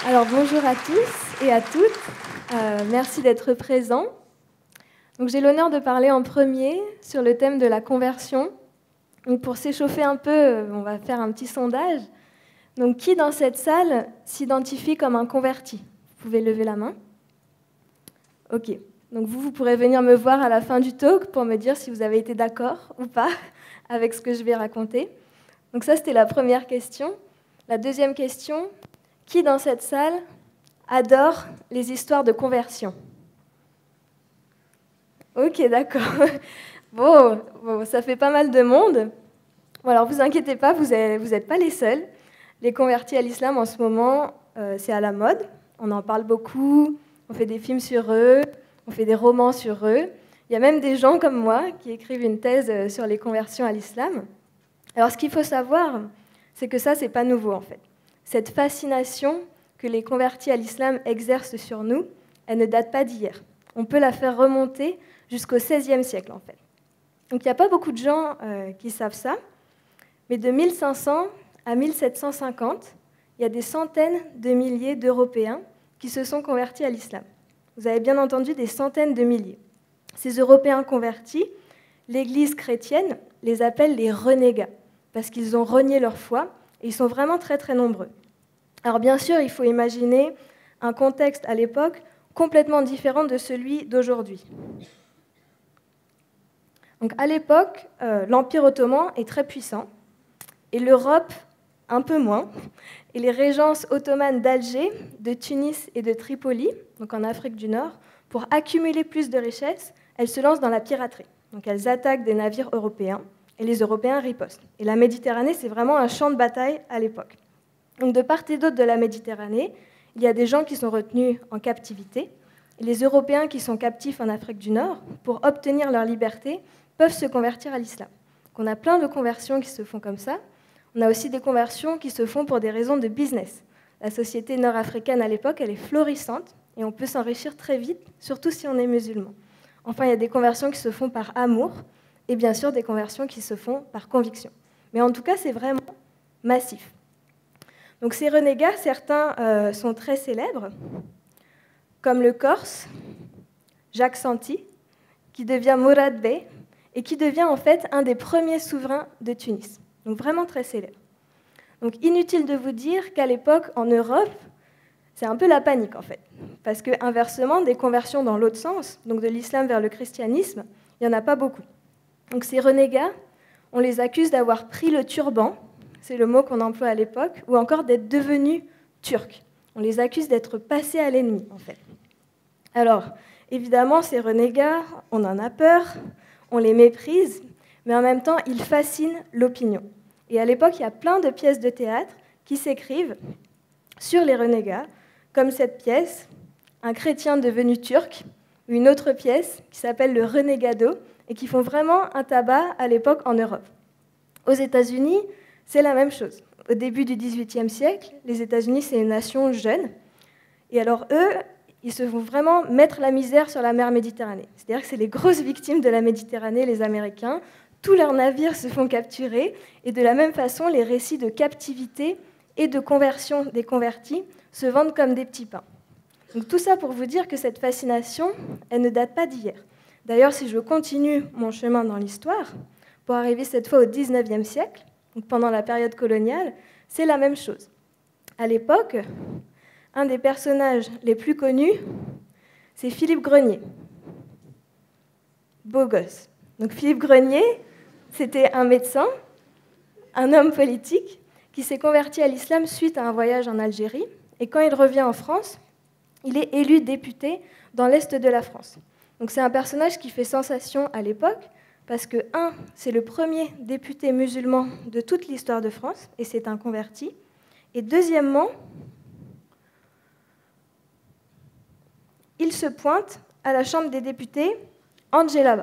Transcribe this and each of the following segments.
Alors bonjour à tous et à toutes, merci d'être présents. Donc, j'ai l'honneur de parler en premier sur le thème de la conversion. Donc, pour s'échauffer un peu, on va faire un petit sondage. Donc, qui dans cette salle s'identifie comme un converti? Vous pouvez lever la main. Ok. Donc vous pourrez venir me voir à la fin du talk pour me dire si vous avez été d'accord ou pas avec ce que je vais raconter. Donc ça, c'était la première question. La deuxième question, qui dans cette salle adore les histoires de conversion? Ok, d'accord. Bon, ça fait pas mal de monde. Bon, alors, vous inquiétez pas, vous n'êtes pas les seuls. Les convertis à l'islam, en ce moment, c'est à la mode. On en parle beaucoup, on fait des films sur eux, on fait des romans sur eux. Il y a même des gens comme moi qui écrivent une thèse sur les conversions à l'islam. Alors, ce qu'il faut savoir, c'est que ça, c'est pas nouveau, en fait. Cette fascination que les convertis à l'islam exercent sur nous, elle ne date pas d'hier. On peut la faire remonter jusqu'au XVIe siècle, en fait. Donc, il n'y a pas beaucoup de gens qui savent ça, mais de 1500 à 1750, il y a des centaines de milliers d'Européens qui se sont convertis à l'islam. Vous avez bien entendu des centaines de milliers. Ces Européens convertis, l'Église chrétienne les appelle les renégats, parce qu'ils ont renié leur foi, et ils sont vraiment très très nombreux. Alors bien sûr, il faut imaginer un contexte à l'époque complètement différent de celui d'aujourd'hui. Donc à l'époque, l'Empire ottoman est très puissant, et l'Europe un peu moins. Et les régences ottomanes d'Alger, de Tunis et de Tripoli, donc en Afrique du Nord, pour accumuler plus de richesses, elles se lancent dans la piraterie. Donc elles attaquent des navires européens, et les Européens ripostent. Et la Méditerranée, c'est vraiment un champ de bataille à l'époque. Donc de part et d'autre de la Méditerranée, il y a des gens qui sont retenus en captivité, et les Européens qui sont captifs en Afrique du Nord, pour obtenir leur liberté, peuvent se convertir à l'islam. Donc on a plein de conversions qui se font comme ça. On a aussi des conversions qui se font pour des raisons de business. La société nord-africaine à l'époque, elle est florissante et on peut s'enrichir très vite, surtout si on est musulman. Enfin, il y a des conversions qui se font par amour et bien sûr des conversions qui se font par conviction. Mais en tout cas, c'est vraiment massif. Donc ces renégats, certains sont très célèbres, comme le Corse, Jacques Santi, qui devient Mourad Bey et qui devient en fait un des premiers souverains de Tunis. Donc vraiment très célèbre. Donc inutile de vous dire qu'à l'époque, en Europe, c'est un peu la panique en fait. Parce que inversement, des conversions dans l'autre sens, donc de l'islam vers le christianisme, il n'y en a pas beaucoup. Donc ces renégats, on les accuse d'avoir pris le turban, c'est le mot qu'on emploie à l'époque, ou encore d'être devenus turcs. On les accuse d'être passés à l'ennemi en fait. Alors, évidemment, ces renégats, on en a peur, on les méprise, mais en même temps, ils fascinent l'opinion. Et à l'époque, il y a plein de pièces de théâtre qui s'écrivent sur les renégats, comme cette pièce, Un chrétien devenu turc, ou une autre pièce qui s'appelle Le Renegado, et qui font vraiment un tabac à l'époque en Europe. Aux États-Unis, c'est la même chose. Au début du XVIIIe siècle, les États-Unis, c'est une nation jeune, et alors eux, ils se vont vraiment mettre la misère sur la mer Méditerranée. C'est-à-dire que c'est les grosses victimes de la Méditerranée, les Américains. Tous leurs navires se font capturer, et de la même façon, les récits de captivité et de conversion des convertis se vendent comme des petits pains. Donc tout ça pour vous dire que cette fascination, elle ne date pas d'hier. D'ailleurs, si je continue mon chemin dans l'histoire, pour arriver cette fois au XIXe siècle, donc pendant la période coloniale, c'est la même chose. À l'époque, un des personnages les plus connus, c'est Philippe Grenier. Beau gosse. Donc Philippe Grenier, c'était un médecin, un homme politique, qui s'est converti à l'islam suite à un voyage en Algérie. Et quand il revient en France, il est élu député dans l'est de la France. Donc c'est un personnage qui fait sensation à l'époque, parce que, c'est le premier député musulman de toute l'histoire de France, et c'est un converti. Et deuxièmement, il se pointe à la Chambre des députés en djellaba.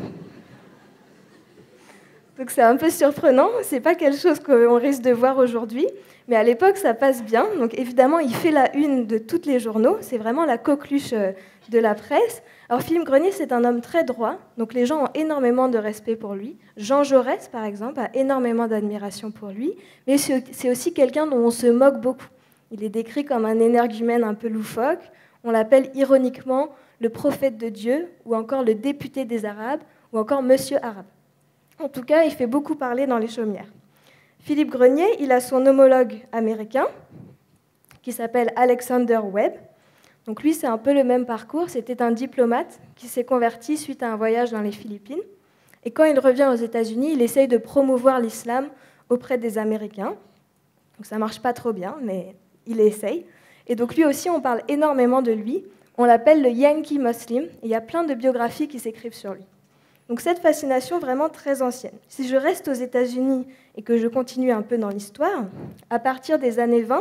Donc c'est un peu surprenant, c'est pas quelque chose qu'on risque de voir aujourd'hui, mais à l'époque ça passe bien. Donc évidemment il fait la une de tous les journaux, c'est vraiment la coqueluche de la presse. Alors Philippe Grenier c'est un homme très droit, donc les gens ont énormément de respect pour lui. Jean Jaurès par exemple a énormément d'admiration pour lui, mais c'est aussi quelqu'un dont on se moque beaucoup. Il est décrit comme un énergumène un peu loufoque. On l'appelle ironiquement le prophète de Dieu, ou encore le député des Arabes, ou encore Monsieur Arabe. En tout cas, il fait beaucoup parler dans les chaumières. Philippe Grenier, il a son homologue américain, qui s'appelle Alexander Webb. Donc lui, c'est un peu le même parcours. C'était un diplomate qui s'est converti suite à un voyage dans les Philippines. Et quand il revient aux États-Unis, il essaye de promouvoir l'islam auprès des Américains. Donc ça ne marche pas trop bien, mais il essaye. Et donc lui aussi, on parle énormément de lui. On l'appelle le Yankee Muslim. Et il y a plein de biographies qui s'écrivent sur lui. Donc cette fascination vraiment très ancienne. Si je reste aux États-Unis et que je continue un peu dans l'histoire, à partir des années 20,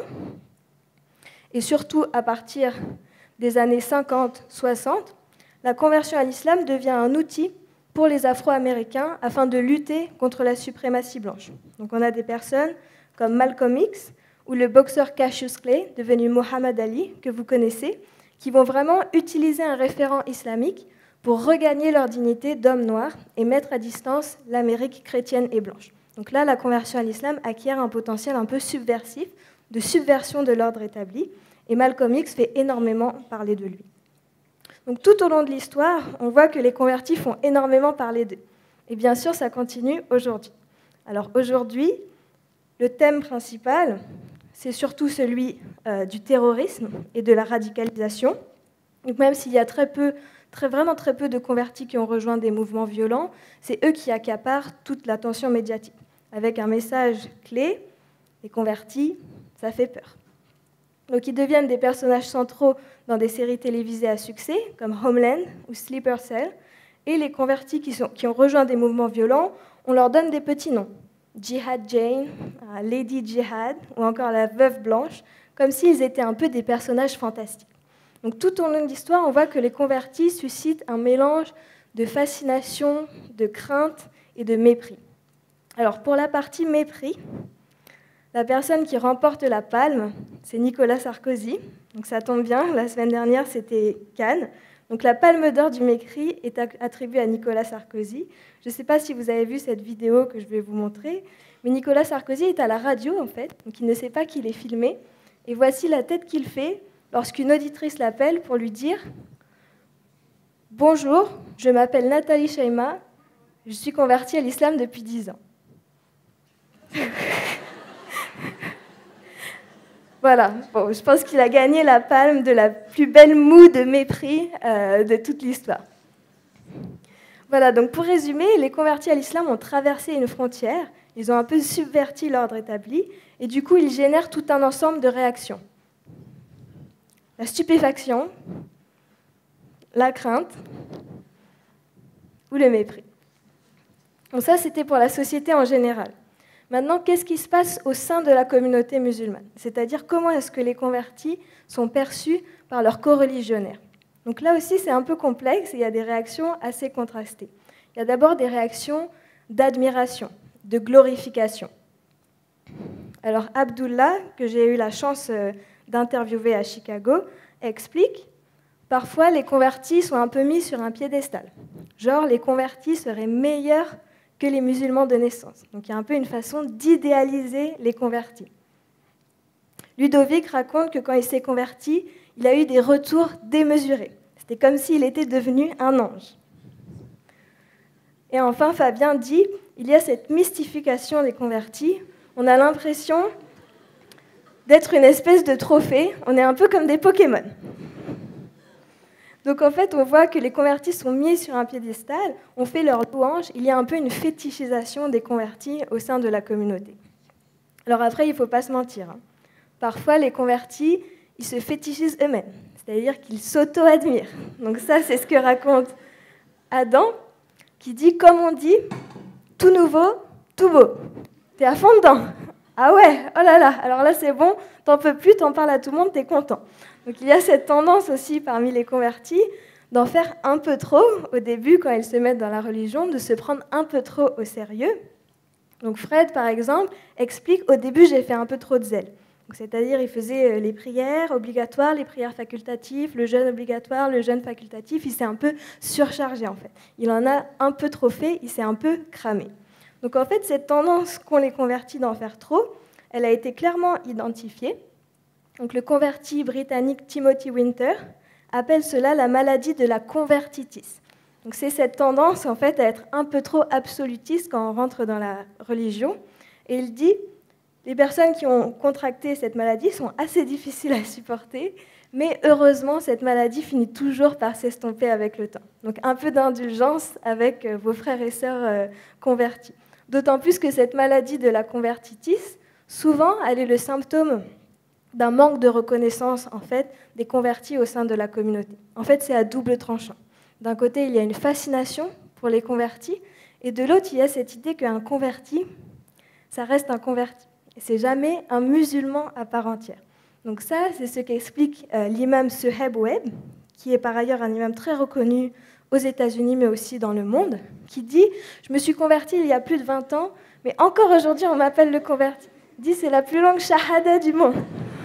et surtout à partir des années 50-60, la conversion à l'islam devient un outil pour les Afro-Américains afin de lutter contre la suprématie blanche. Donc on a des personnes comme Malcolm X ou le boxeur Cassius Clay, devenu Muhammad Ali, que vous connaissez, qui vont vraiment utiliser un référent islamique pour regagner leur dignité d'hommes noirs et mettre à distance l'Amérique chrétienne et blanche. Donc là, la conversion à l'islam acquiert un potentiel un peu subversif, de subversion de l'ordre établi, et Malcolm X fait énormément parler de lui. Donc tout au long de l'histoire, on voit que les convertis font énormément parler d'eux. Et bien sûr, ça continue aujourd'hui. Alors aujourd'hui, le thème principal, c'est surtout celui du terrorisme et de la radicalisation. Donc même s'il y a vraiment très peu de convertis qui ont rejoint des mouvements violents, c'est eux qui accaparent toute l'attention médiatique. Avec un message clé, les convertis, ça fait peur. Donc ils deviennent des personnages centraux dans des séries télévisées à succès, comme Homeland ou Sleeper Cell, et les convertis qui ont rejoint des mouvements violents, on leur donne des petits noms. Jihad Jane, Lady Jihad, ou encore la Veuve Blanche, comme s'ils étaient un peu des personnages fantastiques. Donc tout au long de l'histoire, on voit que les convertis suscitent un mélange de fascination, de crainte et de mépris. Alors pour la partie mépris, la personne qui remporte la palme, c'est Nicolas Sarkozy. Donc ça tombe bien, la semaine dernière, c'était Cannes. Donc la palme d'or du mépris est attribuée à Nicolas Sarkozy. Je ne sais pas si vous avez vu cette vidéo que je vais vous montrer, mais Nicolas Sarkozy est à la radio, en fait, donc il ne sait pas qu'il est filmé. Et voici la tête qu'il fait lorsqu'une auditrice l'appelle pour lui dire « Bonjour, je m'appelle Nathalie Chaima, je suis convertie à l'islam depuis 10 ans. » Voilà, bon, je pense qu'il a gagné la palme de la plus belle moue de mépris de toute l'histoire. Voilà, donc pour résumer, les convertis à l'islam ont traversé une frontière, ils ont un peu subverti l'ordre établi, et du coup, ils génèrent tout un ensemble de réactions. La stupéfaction, la crainte ou le mépris. Donc ça, c'était pour la société en général. Maintenant, qu'est-ce qui se passe au sein de la communauté musulmane? C'est-à-dire, comment est-ce que les convertis sont perçus par leurs coreligionnaires? Donc là aussi, c'est un peu complexe et il y a des réactions assez contrastées. Il y a d'abord des réactions d'admiration, de glorification. Alors, Abdullah, que j'ai eu la chance d'interviewer à Chicago, explique « Parfois, les convertis sont un peu mis sur un piédestal. Genre, les convertis seraient meilleurs que les musulmans de naissance. » Donc il y a un peu une façon d'idéaliser les convertis. Ludovic raconte que quand il s'est converti, il a eu des retours démesurés. C'était comme s'il était devenu un ange. Et enfin, Fabien dit, il y a cette mystification des convertis. On a l'impression d'être une espèce de trophée. On est un peu comme des Pokémon. Donc en fait, on voit que les convertis sont mis sur un piédestal, on fait leur louange, il y a un peu une fétichisation des convertis au sein de la communauté. Alors après, il ne faut pas se mentir. Parfois, les convertis, ils se fétichisent eux-mêmes, c'est-à-dire qu'ils s'auto-admirent. Donc ça, c'est ce que raconte Adam, qui dit, comme on dit, tout nouveau, tout beau. T'es à fond dedans. Ah ouais, oh là là, alors là c'est bon, t'en peux plus, t'en parles à tout le monde, t'es content. Donc il y a cette tendance aussi parmi les convertis d'en faire un peu trop au début quand ils se mettent dans la religion, de se prendre un peu trop au sérieux. Donc Fred, par exemple, explique, au début j'ai fait un peu trop de zèle. C'est-à-dire il faisait les prières obligatoires, les prières facultatives, le jeûne obligatoire, le jeûne facultatif, il s'est un peu surchargé en fait. Il en a un peu trop fait, il s'est un peu cramé. Donc en fait, cette tendance qu'ont les convertis d'en faire trop, elle a été clairement identifiée. Donc, le converti britannique Timothy Winter appelle cela la maladie de la convertitis. Donc, c'est cette tendance en fait à être un peu trop absolutiste quand on rentre dans la religion. Et il dit les personnes qui ont contracté cette maladie sont assez difficiles à supporter, mais heureusement, cette maladie finit toujours par s'estomper avec le temps. Donc un peu d'indulgence avec vos frères et sœurs convertis. D'autant plus que cette maladie de la convertitis, souvent, elle est le symptôme d'un manque de reconnaissance en fait, des convertis au sein de la communauté. En fait, c'est à double tranchant. D'un côté, il y a une fascination pour les convertis, et de l'autre, il y a cette idée qu'un converti, ça reste un converti. C'est jamais un musulman à part entière. Donc ça, c'est ce qu'explique l'imam Suhaib Webb, qui est par ailleurs un imam très reconnu aux États-Unis, mais aussi dans le monde, qui dit « Je me suis converti il y a plus de 20 ans, mais encore aujourd'hui, on m'appelle le converti. » Il dit « C'est la plus longue shahada du monde. »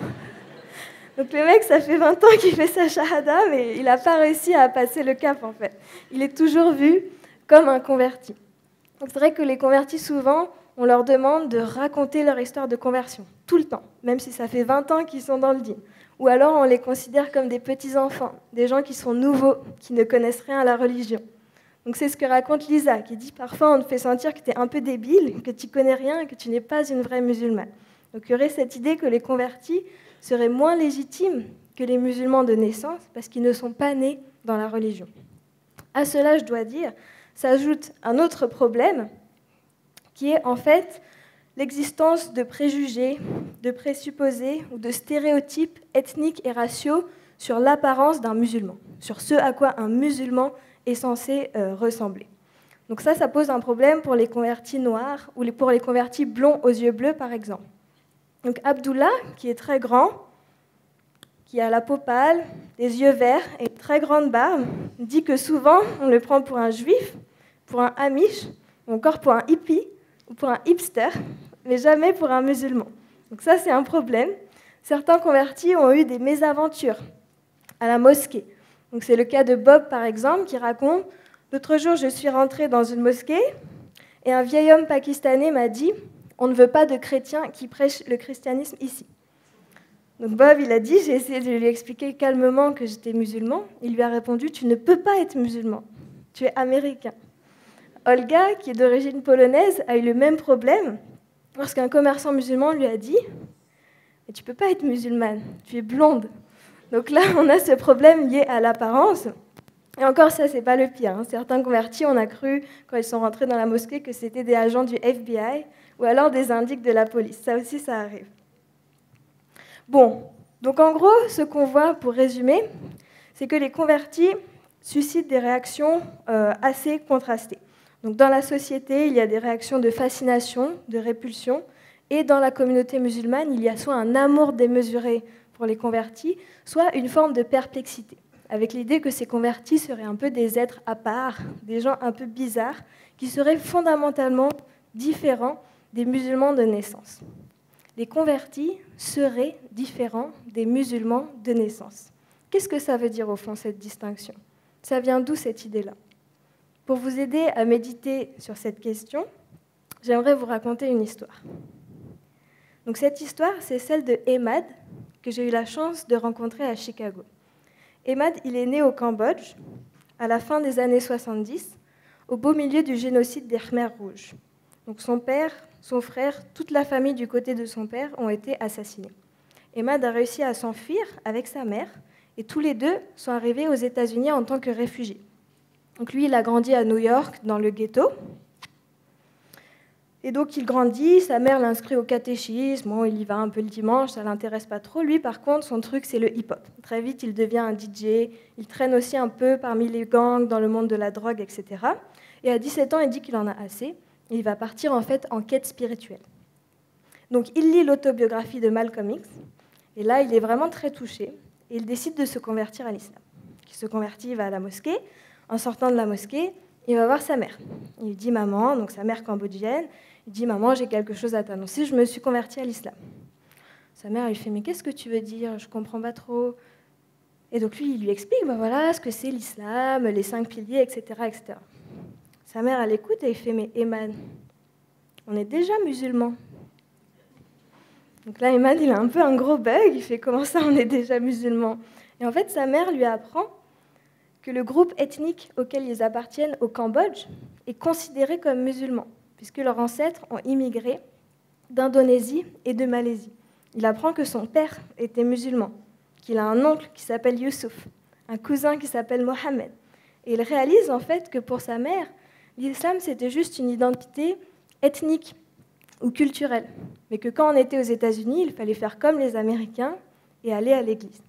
Donc le mec, ça fait 20 ans qu'il fait sa shahada, mais il n'a pas réussi à passer le cap, en fait. Il est toujours vu comme un converti. Donc c'est vrai que les convertis, souvent, on leur demande de raconter leur histoire de conversion, tout le temps, même si ça fait 20 ans qu'ils sont dans le din. Ou alors on les considère comme des petits-enfants, des gens qui sont nouveaux, qui ne connaissent rien à la religion. Donc c'est ce que raconte Lisa, qui dit parfois on te fait sentir que tu es un peu débile, que tu ne connais rien, que tu n'es pas une vraie musulmane. Donc il y aurait cette idée que les convertis seraient moins légitimes que les musulmans de naissance parce qu'ils ne sont pas nés dans la religion. À cela, je dois dire, s'ajoute un autre problème, qui est en fait l'existence de préjugés, de présupposés ou de stéréotypes ethniques et raciaux sur l'apparence d'un musulman, sur ce à quoi un musulman est censé ressembler. Donc ça pose un problème pour les convertis noirs ou pour les convertis blonds aux yeux bleus, par exemple. Donc Abdullah, qui est très grand, qui a la peau pâle, des yeux verts et une très grande barbe, dit que souvent on le prend pour un juif, pour un amish, ou encore pour un hippie, ou pour un hipster, mais jamais pour un musulman. Donc ça, c'est un problème. Certains convertis ont eu des mésaventures à la mosquée. Donc c'est le cas de Bob, par exemple, qui raconte « L'autre jour, je suis rentré dans une mosquée et un vieil homme pakistanais m'a dit « On ne veut pas de chrétiens qui prêchent le christianisme ici. » Donc Bob, il a dit, j'ai essayé de lui expliquer calmement que j'étais musulman. Il lui a répondu « Tu ne peux pas être musulman, tu es américain. » Olga, qui est d'origine polonaise, a eu le même problème lorsqu'un commerçant musulman lui a dit « Tu ne peux pas être musulmane, tu es blonde. » Donc là, on a ce problème lié à l'apparence. Et encore, ça, ce n'est pas le pire. Certains convertis, on a cru, quand ils sont rentrés dans la mosquée, que c'était des agents du FBI ou alors des indiques de la police. Ça aussi, ça arrive. Bon, donc en gros, ce qu'on voit, pour résumer, c'est que les convertis suscitent des réactions assez contrastées. Donc, dans la société, il y a des réactions de fascination, de répulsion, et dans la communauté musulmane, il y a soit un amour démesuré pour les convertis, soit une forme de perplexité, avec l'idée que ces convertis seraient un peu des êtres à part, des gens un peu bizarres, qui seraient fondamentalement différents des musulmans de naissance. Les convertis seraient différents des musulmans de naissance. Qu'est-ce que ça veut dire au fond, cette distinction? Ça vient d'où cette idée-là? Pour vous aider à méditer sur cette question, j'aimerais vous raconter une histoire. Donc cette histoire, c'est celle de Emad, que j'ai eu la chance de rencontrer à Chicago. Emad, il est né au Cambodge, à la fin des années 70, au beau milieu du génocide des Khmers rouges. Donc son père, son frère, toute la famille du côté de son père ont été assassinés. Emad a réussi à s'enfuir avec sa mère, et tous les deux sont arrivés aux États-Unis en tant que réfugiés. Donc lui, il a grandi à New York, dans le ghetto. Et donc il grandit, sa mère l'inscrit au catéchisme, bon, il y va un peu le dimanche, ça ne l'intéresse pas trop. Lui, par contre, son truc, c'est le hip-hop. Très vite, il devient un DJ, il traîne aussi un peu parmi les gangs, dans le monde de la drogue, etc. Et à 17 ans, il dit qu'il en a assez, et il va partir en fait en quête spirituelle. Donc il lit l'autobiographie de Malcolm X, et là, il est vraiment très touché, et il décide de se convertir à l'islam. Il se convertit, il va à la mosquée. En sortant de la mosquée, il va voir sa mère. Il lui dit « Maman », donc sa mère cambodgienne, il dit « Maman, j'ai quelque chose à t'annoncer, je me suis convertie à l'islam. » Sa mère lui fait « Mais qu'est-ce que tu veux dire? Je ne comprends pas trop. » Et donc lui, il lui explique voilà ce que c'est l'islam, les 5 piliers, etc., etc. Sa mère, elle écoute et il fait « Mais Eman, on est déjà musulmans. » Donc là, Emad, il a un peu un gros bug, il fait comment ça, on est déjà musulmans? Et en fait, sa mère lui apprend que le groupe ethnique auquel ils appartiennent au Cambodge est considéré comme musulman, puisque leurs ancêtres ont immigré d'Indonésie et de Malaisie. Il apprend que son père était musulman, qu'il a un oncle qui s'appelle Youssouf, un cousin qui s'appelle Mohamed. Et il réalise en fait que pour sa mère, l'islam c'était juste une identité ethnique ou culturelle, mais que quand on était aux États-Unis, il fallait faire comme les Américains et aller à l'église.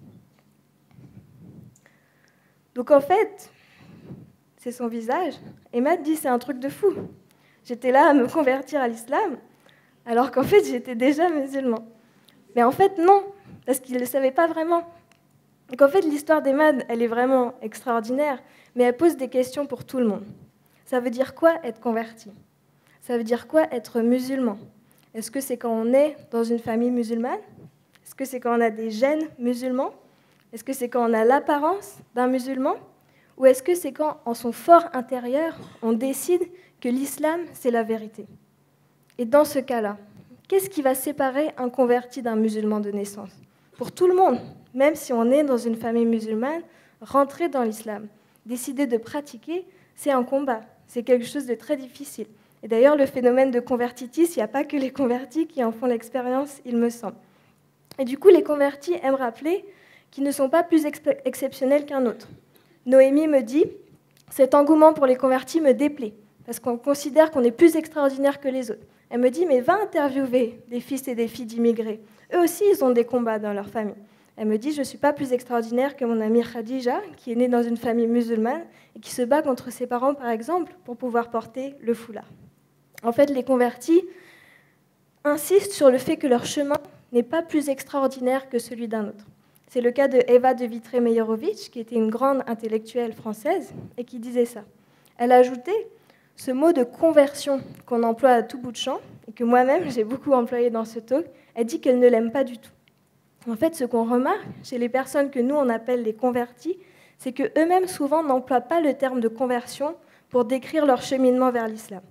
Donc en fait, c'est son visage. Emad dit c'est un truc de fou. J'étais là à me convertir à l'islam, alors qu'en fait j'étais déjà musulman. Mais en fait non, parce qu'il ne le savait pas vraiment. Donc en fait l'histoire d'Emad, elle est vraiment extraordinaire, mais elle pose des questions pour tout le monde. Ça veut dire quoi être converti? Ça veut dire quoi être musulman? Est-ce que c'est quand on est dans une famille musulmane? Est-ce que c'est quand on a des gènes musulmans? Est-ce que c'est quand on a l'apparence d'un musulman? Ou est-ce que c'est quand, en son fort intérieur, on décide que l'islam, c'est la vérité? Et dans ce cas-là, qu'est-ce qui va séparer un converti d'un musulman de naissance? Pour tout le monde, même si on est dans une famille musulmane, rentrer dans l'islam, décider de pratiquer, c'est un combat, c'est quelque chose de très difficile. Et d'ailleurs, le phénomène de convertitis, il n'y a pas que les convertis qui en font l'expérience, il me semble. Et du coup, les convertis aiment rappeler qu'ils ne sont pas plus exceptionnels qu'un autre. Noémie me dit « Cet engouement pour les convertis me déplaît, parce qu'on considère qu'on est plus extraordinaire que les autres. » Elle me dit « Mais va interviewer des fils et des filles d'immigrés. Eux aussi, ils ont des combats dans leur famille. » Elle me dit « Je ne suis pas plus extraordinaire que mon amie Khadija, qui est née dans une famille musulmane et qui se bat contre ses parents, par exemple, pour pouvoir porter le foulard. » En fait, les convertis insistent sur le fait que leur chemin n'est pas plus extraordinaire que celui d'un autre. C'est le cas de Eva de Vitré-Meyerovitch, qui était une grande intellectuelle française, et qui disait ça. Elle a ajouté ce mot de conversion qu'on emploie à tout bout de champ, et que moi-même j'ai beaucoup employé dans ce talk. Elle dit qu'elle ne l'aime pas du tout. En fait, ce qu'on remarque chez les personnes que nous on appelle les convertis, c'est qu'eux-mêmes souvent n'emploient pas le terme de conversion pour décrire leur cheminement vers l'islam.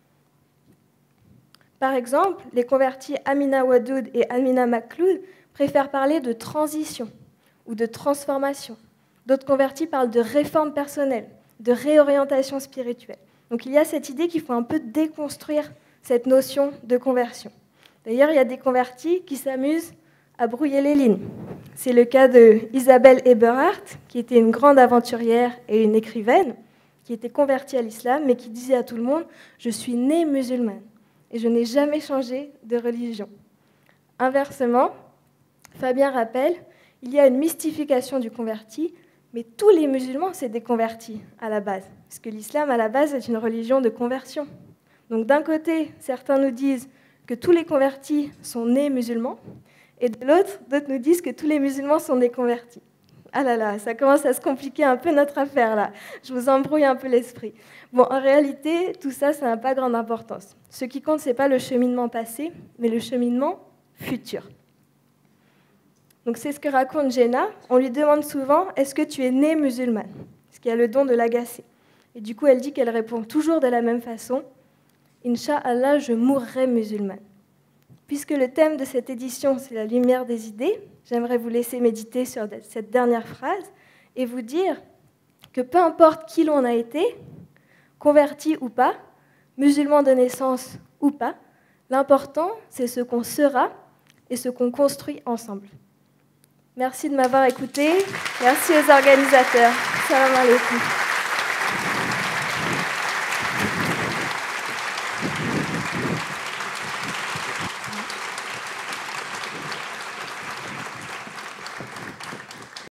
Par exemple, les convertis Amina Wadoud et Amina Makloud préfèrent parler de transition ou de transformation. D'autres convertis parlent de réforme personnelle, de réorientation spirituelle. Donc il y a cette idée qu'il faut un peu déconstruire cette notion de conversion. D'ailleurs, il y a des convertis qui s'amusent à brouiller les lignes. C'est le cas de Isabelle Eberhardt, qui était une grande aventurière et une écrivaine, qui était convertie à l'islam, mais qui disait à tout le monde « Je suis née musulmane et je n'ai jamais changé de religion ». Inversement, Fabien rappelle, il y a une mystification du converti, mais tous les musulmans, c'est des convertis à la base, parce que l'islam, à la base, est une religion de conversion. Donc d'un côté, certains nous disent que tous les convertis sont nés musulmans, et de l'autre, d'autres nous disent que tous les musulmans sont des convertis. Ah là là, ça commence à se compliquer un peu notre affaire là. Je vous embrouille un peu l'esprit. Bon, en réalité, tout ça, ça n'a pas grande importance. Ce qui compte, ce n'est pas le cheminement passé, mais le cheminement futur. Donc c'est ce que raconte Jenna. On lui demande souvent « Est-ce que tu es née musulmane ?» Ce qui a le don de l'agacer. Et du coup, elle dit qu'elle répond toujours de la même façon « Inch'Allah, je mourrai musulmane ». Puisque le thème de cette édition, c'est la lumière des idées, j'aimerais vous laisser méditer sur cette dernière phrase et vous dire que peu importe qui l'on a été, converti ou pas, musulman de naissance ou pas, l'important, c'est ce qu'on sera et ce qu'on construit ensemble. Merci de m'avoir écouté. Merci aux organisateurs. Salam alaikum.